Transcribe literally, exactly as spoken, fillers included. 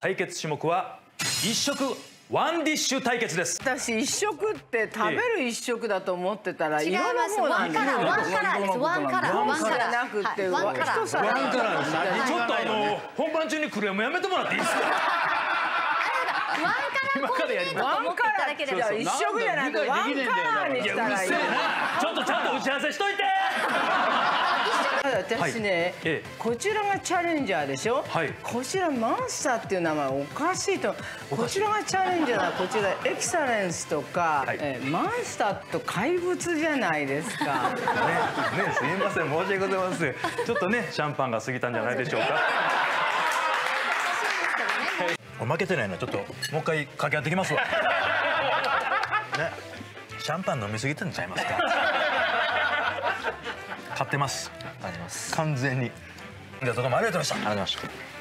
対決種目は一食ワンディッシュ対決です。 私一食って食べる一食だと思ってたら、 違います。ワンカラー、ワンカラーです。ワンカラー、ワンカラーなくて、 ワンカラー。 一皿。 ワンカラーです。ちょっとあの本番中にクレームやめてもらっていいですか。 ワンカラーコーディネートと思っていただければ。 一食じゃなくてワンカラーにしたらいい。 ちょっとちゃんと打ち合わせしといて。 私ね、こちらがチャレンジャーでしょ。こちらマンスターっていう名前おかしいと。こちらがチャレンジャーだ。こちらエキサレンスとかマンスターと怪物じゃないですか。ね、 すみません、申し訳ございません。ちょっとね、シャンパンが過ぎたんじゃないでしょうか。負けてないの、ちょっともう一回掛け合ってきますわ。ね、シャンパン飲みすぎてんちゃいますか。買ってます。完全に。じゃあ、どうもありがとうございました。ありがとうございました。